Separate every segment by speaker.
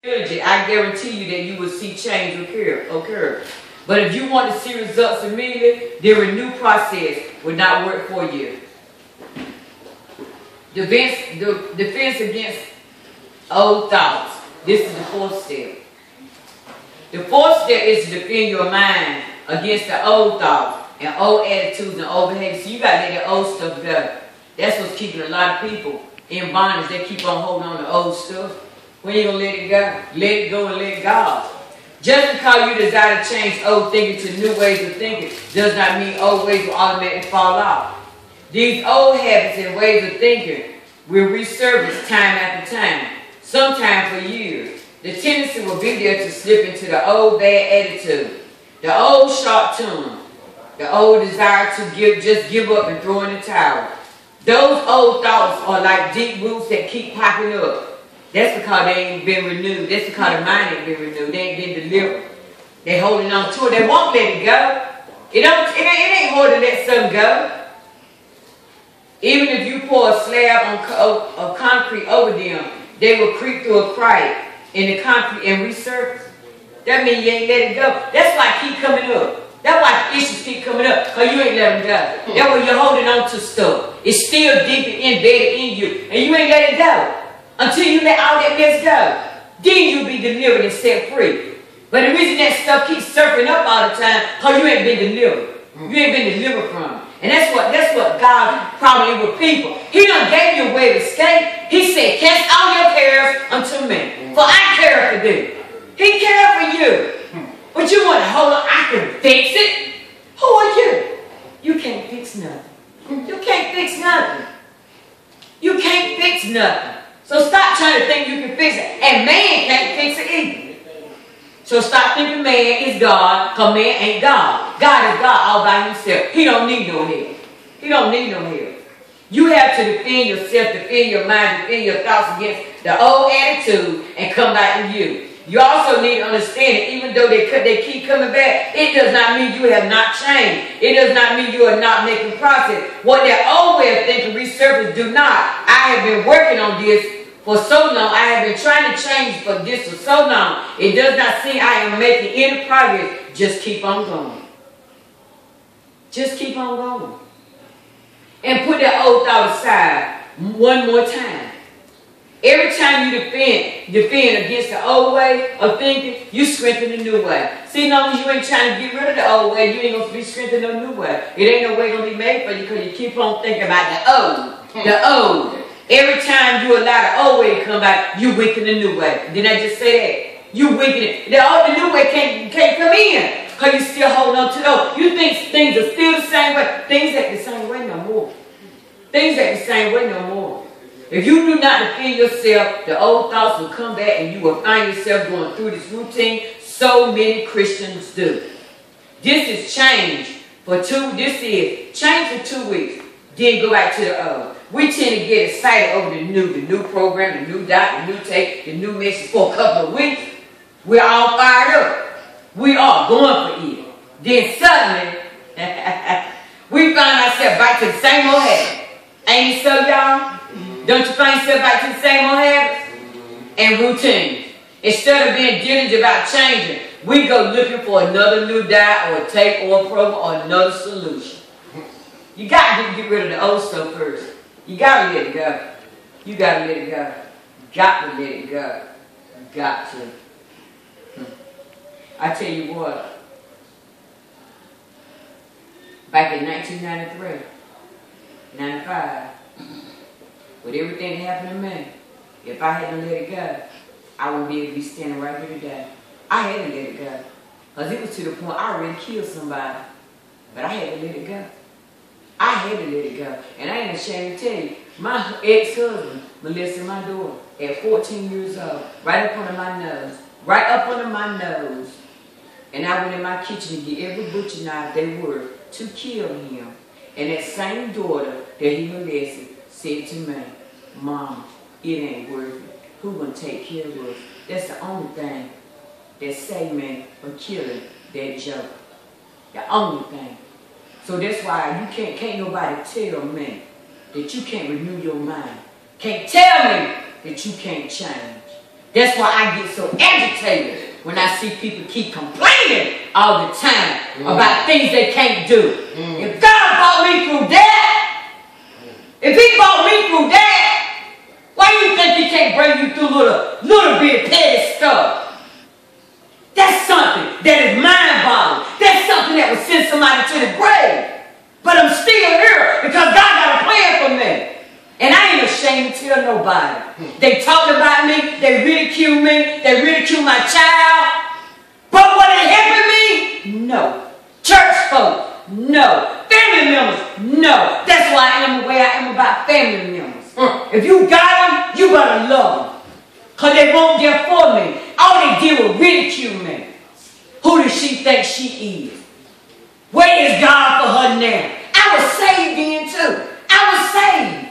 Speaker 1: I guarantee you that you will see change occur. But if you want to see results immediately, the renew process will not work for you. Defense against old thoughts. This is the fourth step. The fourth step is to defend your mind against the old thoughts and old attitudes and old behaviors. So you got to let that old stuff go. That's what's keeping a lot of people in bondage. They keep on holding on to old stuff. When you going to let it go? Let it go and let God. Just because you desire to change old thinking to new ways of thinking does not mean old ways will automatically fall off. These old habits and ways of thinking will resurface time after time, sometimes for years. The tendency will be there to slip into the old bad attitude, the old sharp tongue, the old desire to just give up and throw in the towel. Those old thoughts are like deep roots that keep popping up. That's because they ain't been renewed. That's because the mind ain't been renewed. They ain't been delivered. They holding on to it. They won't let it go. It ain't hard to let something go. Even if you pour a slab of concrete over them, they will creep through a crack in the concrete and resurface. That means you ain't let it go. That's why it keep coming up. That's why issues keep coming up, because you ain't let them go. That's why you're holding on to stuff. It's still deep and embedded in you, and you ain't let it go. Until you let all that mess go. Then you'll be delivered and set free. But the reason that stuff keeps surfing up all the time, because you ain't been delivered. You ain't been delivered from it. And that's what God's problem is with people. He done gave you a way of escape. He said, cast all your cares unto me, for I care for thee. He cares for you. But you want to hold on, I can fix it. Who are you? You can't fix nothing. You can't fix nothing. You can't fix nothing. So stop trying to think you can fix it. And man can't fix it either. So stop thinking man is God, because man ain't God. God is God all by himself. He don't need no help. He don't need no help. You have to defend yourself, defend your mind, defend your thoughts against the old attitude and come back to you. You also need to understand that even though they keep coming back, it does not mean you have not changed. It does not mean you are not making progress. What that old way of thinking resurface do not. I have been working on this for so long. I have been trying to change for this for so long. It does not seem I am making any progress. Just keep on going. Just keep on going. And put that old thought aside one more time. Every time you defend against the old way of thinking, you strengthen the new way. See, no, you ain't trying to get rid of the old way, you ain't going to be strengthening the new way. It ain't no way going to be made for you because you keep on thinking about the old. The old. Every time you allow the old way to come back, you weaken the new way. Didn't I just say that? You weaken it. The new way can't come in because you still holding on to the old. You think things are still the same way. Things ain't the same way no more. Things ain't the same way no more. If you do not defend yourself, the old thoughts will come back and you will find yourself going through this routine. So many Christians do. This is change for 2 weeks. Then go back to the old. We tend to get excited over the new program, the new diet, the new take, the new message for a couple of weeks. We're all fired up. We are going for it. Then suddenly, we find ourselves back to the same old habit. Ain't it so, y'all? Don't you find yourself back to the same old habits and routines? Instead of being diligent about changing, we go looking for another new diet or a take or a program or another solution. You got to get rid of the old stuff first. You got to let it go. You got to let it go. Got to let it go. Got to. I tell you what. Back in 1993, 95, with everything that happened to me, if I hadn't let it go, I wouldn't be able to be standing right here today. I had to let it go. Because it was to the point I already killed somebody. But I had to let it go. I had to let it go. And I ain't ashamed to tell you, my ex-husband molested my daughter at 14 years old, right up under my nose. Right up under my nose. And I went in my kitchen to get every butcher knife they were to kill him. And that same daughter that he molested said to me, Mom, it ain't worth it. Who gonna take care of us? That's the only thing that saved me from killing that joker. The only thing. So that's why you can't nobody tell me that you can't renew your mind. Can't tell me that you can't change. That's why I get so agitated when I see people keep complaining all the time about things they can't do. If God brought me through that, if He brought me through that, why do you think He can't bring you through little bit of petty stuff? That's something that is mind-boggling. That's something that would send somebody to the grave. But I'm still here because God got a plan for me. And I ain't ashamed to tell nobody. They talked about me. They ridiculed me. They ridiculed my child. But were they helping me? No. Church folk? No. Family members? No. That's why I am the way I am about family members. If you got them, you gotta love them. Because they weren't there for me. All they did was ridicule me. Who does she think she is? Where is God for her now? I was saved then too. I was saved.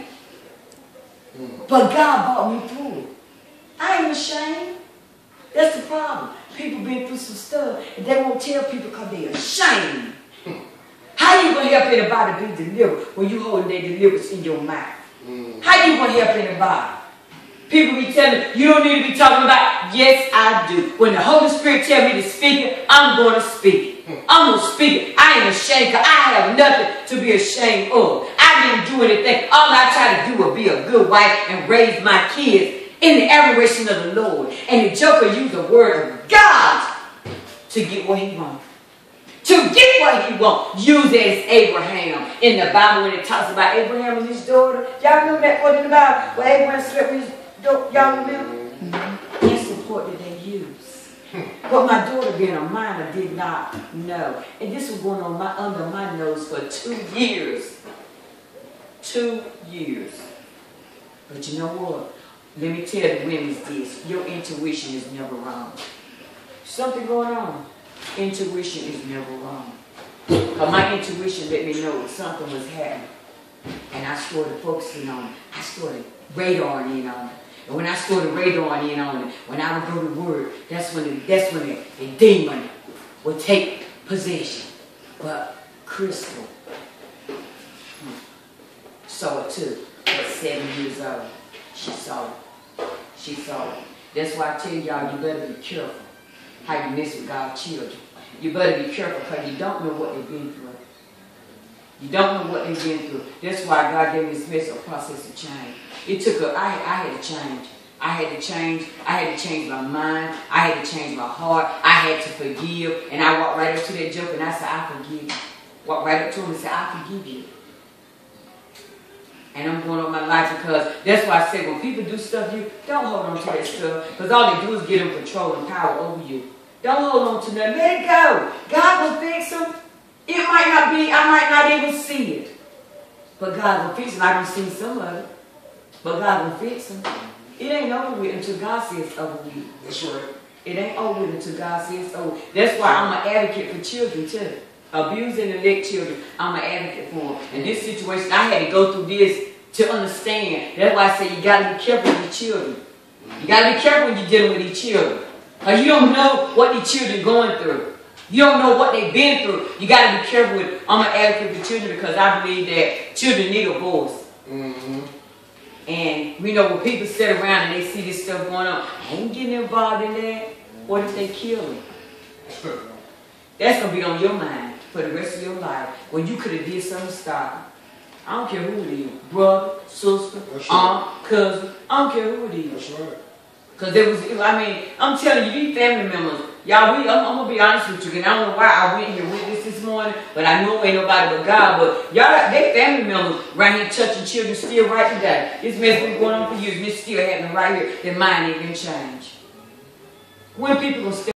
Speaker 1: But God brought me through it. I ain't ashamed. That's the problem. People been through some stuff and they won't tell people because they're ashamed. How you going to help anybody be delivered when you holding their deliverance in your mouth? How you going to help anybody? People be telling me, you don't need to be talking about, yes, I do. When the Holy Spirit tell me to speak it, I'm going to speak it. I'm going to speak it. I ain't ashamed because I have nothing to be ashamed of. I didn't do anything. All I try to do was be a good wife and raise my kids in the admiration of the Lord. And the joker used the word of God to get what he wants. To get what he wants. Use it as Abraham in the Bible when it talks about Abraham and his daughter. Y'all remember that part in the Bible where Abraham slept with his daughter? Y'all remember? That's the part that they use. But my daughter being a minor did not know. And this was going on under my nose for 2 years. 2 years. But you know what? Let me tell the women this. Your intuition is never wrong. Something going on. Intuition is never wrong. Because my intuition let me know something was happening. And I started focusing on it. I started radaring in on it. And when I started radaring in on it, when I would go to work, that's when the demon would take possession. But Crystal saw it too. At 7 years old, she saw it. She saw it. That's why I tell y'all, you better be careful how you mess with God's children. You better be careful because you don't know what they've been through. You don't know what they've been through. That's why God gave me this message, a process of change. It took I had to change. I had to change. I had to change my mind. I had to change my heart. I had to forgive. And I walked right up to that joke and I said, I forgive you. Walked right up to him and said, I forgive you. And I'm going on my life because that's why I say when people do stuff, you don't hold on to that stuff because all they do is get them control and power over you. Don't hold on to nothing. Let it go. God will fix them. It might not be, I might not even see it. But God will fix them. I can see some of it. But God will fix them. It ain't over with until God says it's over with.
Speaker 2: That's right.
Speaker 1: It ain't over with until God says it's over. That's why I'm an advocate for children too. Abused and neglect children, I'm an advocate for them. In this situation, I had to go through this to understand. That's why I say you got to be careful with your children. You got to be careful when you're dealing with these children. Because you don't know what these children are going through. You don't know what they've been through. You got to be careful with, I'm an advocate for children because I believe that children need a voice. And we know when people sit around and they see this stuff going on, I ain't getting involved in that. What if they kill them? That's going to be on your mind for the rest of your life when you could have did something to stop it. I don't care who it is. Brother, sister, aunt, cousin. I don't care who it is.
Speaker 2: That's right.
Speaker 1: Because there was, I mean, I'm telling you, these family members, y'all, I'm going to be honest with you, and I don't know why I went here with this morning, but I know ain't nobody but God, but y'all, they family members right here touching children still right today. This mess been going on for years, and it's still happening right here. Their mind ain't been changed. When people going to stay